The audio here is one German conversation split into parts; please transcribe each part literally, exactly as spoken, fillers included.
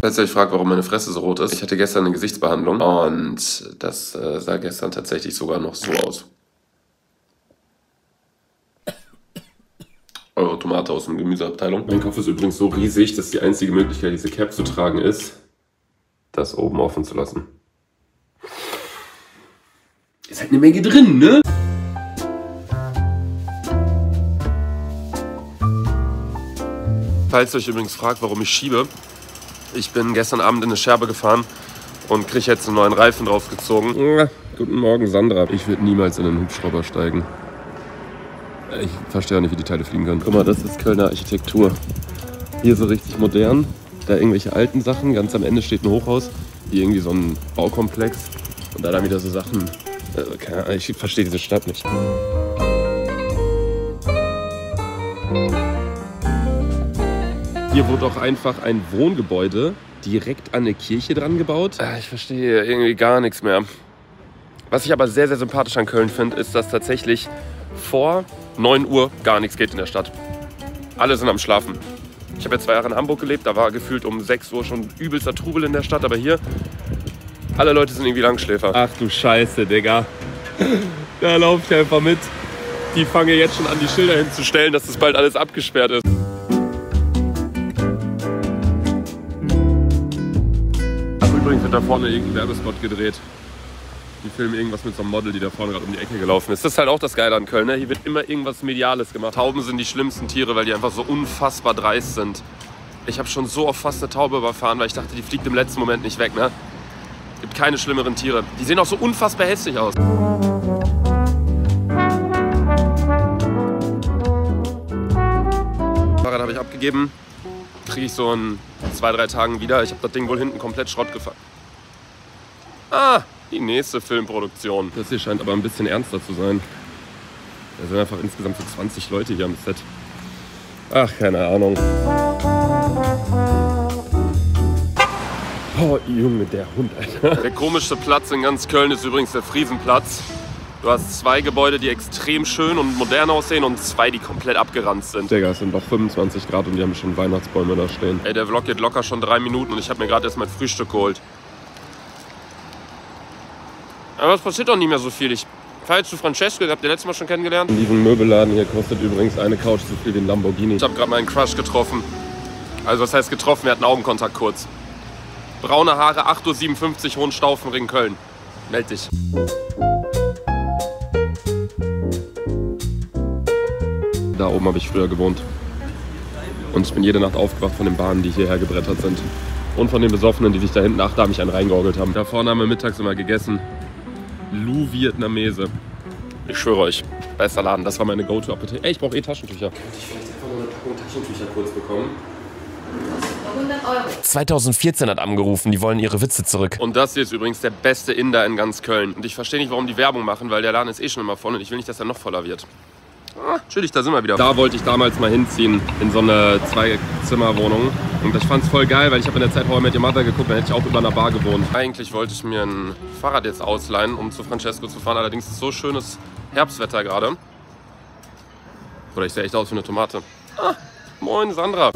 Falls ihr euch fragt, warum meine Fresse so rot ist, ich hatte gestern eine Gesichtsbehandlung und das äh, sah gestern tatsächlich sogar noch so aus. Eure Tomate aus der Gemüseabteilung. Mein Kopf ist übrigens so riesig, dass die einzige Möglichkeit, diese Cap zu tragen, ist, das oben offen zu lassen. Ist halt eine Menge drin, ne? Falls ihr euch übrigens fragt, warum ich schiebe, ich bin gestern Abend in eine Scherbe gefahren und kriege jetzt einen neuen Reifen draufgezogen. Ja, guten Morgen, Sandra. Ich würde niemals in einen Hubschrauber steigen. Ich verstehe auch nicht, wie die Teile fliegen können. Guck mal, das ist Kölner Architektur. Hier so richtig modern, da irgendwelche alten Sachen. Ganz am Ende steht ein Hochhaus, hier irgendwie so ein Baukomplex. Und da dann wieder so Sachen. Also, keine Ahnung, ich verstehe diese Stadt nicht. Hier wurde auch einfach ein Wohngebäude direkt an eine Kirche dran gebaut. Ich verstehe irgendwie gar nichts mehr. Was ich aber sehr, sehr sympathisch an Köln finde, ist, dass tatsächlich vor neun Uhr gar nichts geht in der Stadt. Alle sind am Schlafen. Ich habe ja zwei Jahre in Hamburg gelebt, da war gefühlt um sechs Uhr schon übelster Trubel in der Stadt. Aber hier, alle Leute sind irgendwie Langschläfer. Ach du Scheiße, Digga. Da laufe ich einfach mit. Die fangen jetzt schon an, die Schilder hinzustellen, dass das bald alles abgesperrt ist. Übrigens wird da vorne irgendein Werbespot gedreht. Die filmen irgendwas mit so einem Model, die da vorne gerade um die Ecke gelaufen ist. Das ist halt auch das Geile an Köln, ne? Hier wird immer irgendwas Mediales gemacht. Tauben sind die schlimmsten Tiere, weil die einfach so unfassbar dreist sind. Ich habe schon so oft fast eine Taube überfahren, weil ich dachte, die fliegt im letzten Moment nicht weg, ne? Gibt keine schlimmeren Tiere. Die sehen auch so unfassbar hässlich aus. Fahrrad habe ich abgegeben. Kriege ich so in zwei, drei Tagen wieder. Ich habe das Ding wohl hinten komplett Schrott gefahren. Ah, die nächste Filmproduktion. Das hier scheint aber ein bisschen ernster zu sein. Da sind einfach insgesamt so zwanzig Leute hier am Set. Ach, keine Ahnung. Oh, Junge, der Hund, Alter. Der komischste Platz in ganz Köln ist übrigens der Friesenplatz. Du hast zwei Gebäude, die extrem schön und modern aussehen und zwei, die komplett abgeranzt sind. Digga, es sind doch fünfundzwanzig Grad und die haben schon Weihnachtsbäume da stehen. Ey, der Vlog geht locker schon drei Minuten und ich habe mir gerade erst mein Frühstück geholt. Aber es passiert doch nicht mehr so viel. Ich fahre jetzt zu Francesco, habt ihr letztes Mal schon kennengelernt? In diesem Möbelladen hier kostet übrigens eine Couch so viel wie ein Lamborghini. Ich habe gerade meinen Crush getroffen. Also was heißt getroffen? Wir hatten Augenkontakt kurz. Braune Haare, acht Uhr siebenundfünfzig, Hohenstaufenring, Köln. Meld dich. Da oben habe ich früher gewohnt. Und ich bin jede Nacht aufgewacht von den Bahnen, die hierher gebrettert sind. Und von den Besoffenen, die sich da hinten achter mich einen reingeorgelt haben. Da vorne haben wir mittags immer gegessen. Lou Vietnamese. Ich schwöre euch, bester Laden. Das war meine Go-To-Apotheke. Ey, ich brauche eh Taschentücher. Könnte ich vielleicht einfach mal eine Packung Taschentücher kurz bekommen? hundert Euro. zweitausendvierzehn hat angerufen, die wollen ihre Witze zurück. Und das hier ist übrigens der beste Inder in ganz Köln. Und ich verstehe nicht, warum die Werbung machen, weil der Laden ist eh schon immer voll und ich will nicht, dass er noch voller wird. Ah, chillig, da sind wir wieder. Da wollte ich damals mal hinziehen, in so eine Zwei-Zimmer-Wohnung. Und ich fand's voll geil, weil ich habe in der Zeit How I Met Your Mother geguckt, dann hätte ich auch über einer Bar gewohnt. Eigentlich wollte ich mir ein Fahrrad jetzt ausleihen, um zu Francesco zu fahren. Allerdings ist so schönes Herbstwetter gerade. Oder ich sehe echt aus wie eine Tomate. Ah, moin Sandra.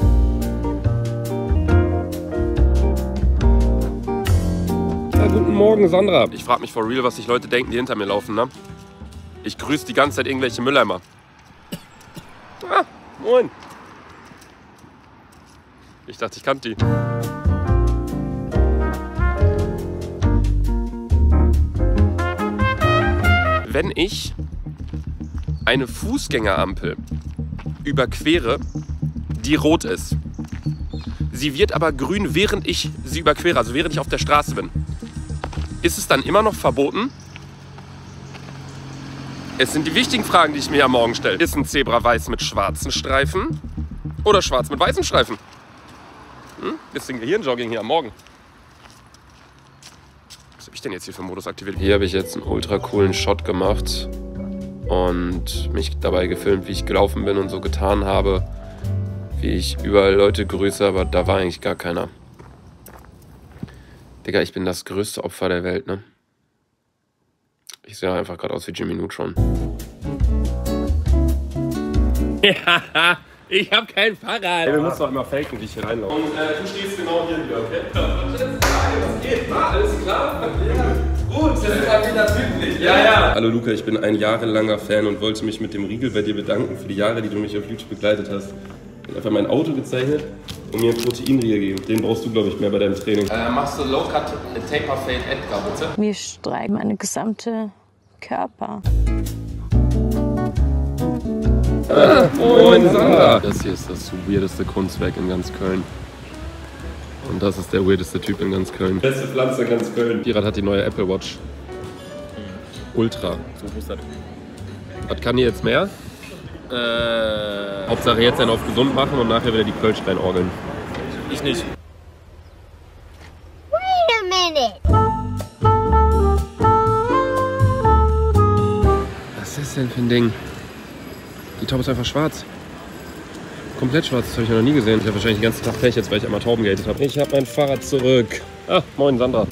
Ja, guten Morgen Sandra. Ich frage mich for real, was sich Leute denken, die hinter mir laufen, ne? Ich grüße die ganze Zeit irgendwelche Mülleimer. Ah, moin. Ich dachte, ich kannte die. Wenn ich eine Fußgängerampel überquere, die rot ist, sie wird aber grün, während ich sie überquere, also während ich auf der Straße bin, ist es dann immer noch verboten? Es sind die wichtigen Fragen, die ich mir am Morgen stelle. Ist ein Zebra weiß mit schwarzen Streifen oder schwarz mit weißen Streifen? Hm? Bisschen Gehirnjogging hier am Morgen. Was habe ich denn jetzt hier für Modus aktiviert? Hier habe ich jetzt einen ultra coolen Shot gemacht und mich dabei gefilmt, wie ich gelaufen bin und so getan habe, wie ich überall Leute grüße, aber da war eigentlich gar keiner. Digga, ich bin das größte Opfer der Welt, ne? Ich sehe einfach gerade aus wie Jimmy Neutron. Ja, Ich hab kein Fahrrad. Ey, wir müssen doch immer faken, wie ich hier reinlaufe. Und äh, du stehst genau hier wieder, okay? Was geht? Ah, alles klar? Ja. Gut, das ist halt wieder typisch. Ja, ja. Hallo Luca, ich bin ein jahrelanger Fan und wollte mich mit dem Riegel bei dir bedanken für die Jahre, die du mich auf YouTube begleitet hast. Ich habe einfach mein Auto gezeichnet und mir einen Proteinriegel gegeben. Den brauchst du, glaube ich, mehr bei deinem Training. Äh, machst du Low Cut Taper Fade Edgar, bitte? Mir streikt meine gesamte Körper. Ah, moin Sandra! Das hier ist das weirdeste Kunstwerk in ganz Köln. Und das ist der weirdeste Typ in ganz Köln. Beste Pflanze in ganz Köln. Pirat hat die neue Apple Watch. Ultra. Was kann die jetzt mehr? Äh, Hauptsache jetzt einen auf gesund machen und nachher wieder die Kölsch reinorgeln. Ich nicht. Wait a minute. Was ist das denn für ein Ding? Die Taube ist einfach schwarz. Komplett schwarz, das habe ich noch nie gesehen. Ich habe wahrscheinlich den ganzen Tag Pech jetzt, weil ich einmal Tauben gehatet habe. Ich habe mein Fahrrad zurück. Ah, moin Sandra.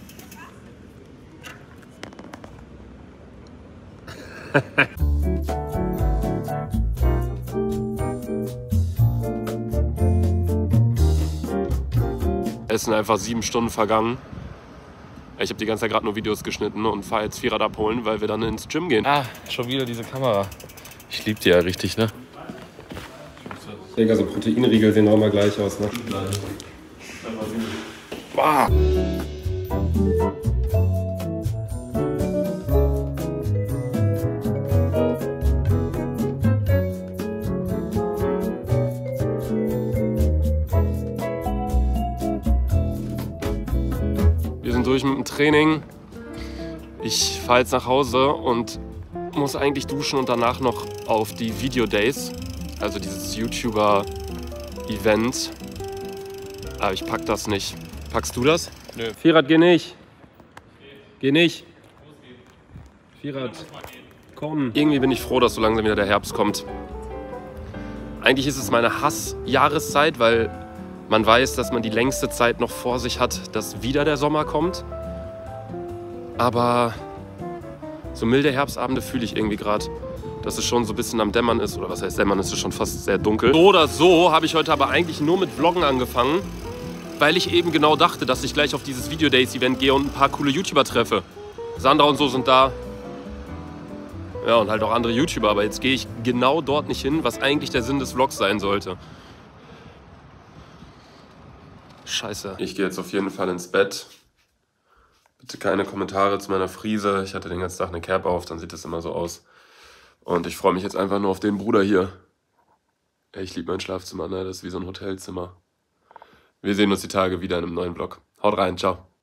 Es sind einfach sieben Stunden vergangen. Ich habe die ganze Zeit gerade nur Videos geschnitten und fahre jetzt Vierrad abholen, weil wir dann ins Gym gehen. Ah, schon wieder diese Kamera. Ich lieb die ja richtig, ne? Digga, so Proteinriegel sehen auch immer gleich aus, ne? Wow. Wir sind durch mit dem Training. Ich fahre jetzt nach Hause und muss eigentlich duschen und danach noch auf die Video Days, also dieses YouTuber-Event. Aber ich pack das nicht. Packst du das? Nö. Vierrad, geh nicht. Geh nicht. Vierrad, komm. Irgendwie bin ich froh, dass so langsam wieder der Herbst kommt. Eigentlich ist es meine Hass-Jahreszeit, weil man weiß, dass man die längste Zeit noch vor sich hat, dass wieder der Sommer kommt. Aber so milde Herbstabende fühle ich irgendwie gerade, dass es schon so ein bisschen am Dämmern ist. Oder was heißt Dämmern, es ist schon fast sehr dunkel. So oder so habe ich heute aber eigentlich nur mit Vloggen angefangen, weil ich eben genau dachte, dass ich gleich auf dieses Video Days Event gehe und ein paar coole YouTuber treffe. Sandra und so sind da. Ja, und halt auch andere YouTuber. Aber jetzt gehe ich genau dort nicht hin, was eigentlich der Sinn des Vlogs sein sollte. Scheiße. Ich gehe jetzt auf jeden Fall ins Bett. Bitte keine Kommentare zu meiner Frise. Ich hatte den ganzen Tag eine Cap auf, dann sieht das immer so aus. Und ich freue mich jetzt einfach nur auf den Bruder hier. Ich liebe mein Schlafzimmer, ne? Das ist wie so ein Hotelzimmer. Wir sehen uns die Tage wieder in einem neuen Vlog. Haut rein, ciao.